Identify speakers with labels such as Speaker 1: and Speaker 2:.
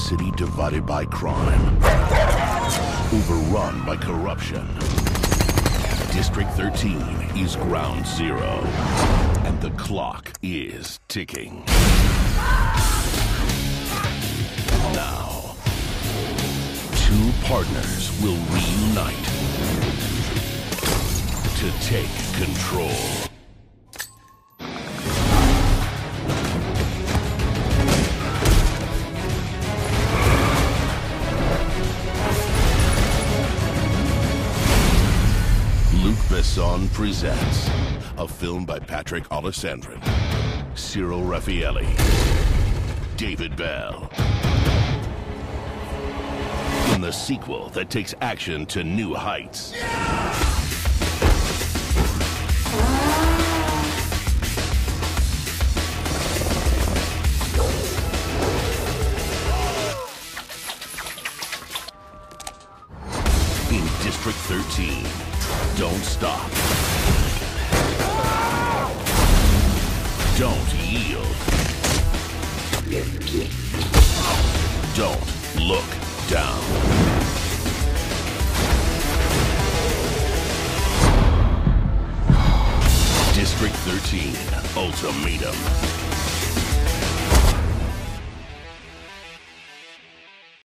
Speaker 1: city divided by crime, overrun by corruption. District 13 is ground zero, and the clock is ticking. Now, two partners will reunite to take control. Luc Besson presents a film by Patrick Alessandrin, Cyril Raffaelli, David Bell. In the sequel that takes action to new heights. In District 13, don't stop. Don't yield. Don't look down. District 13, Ultimatum.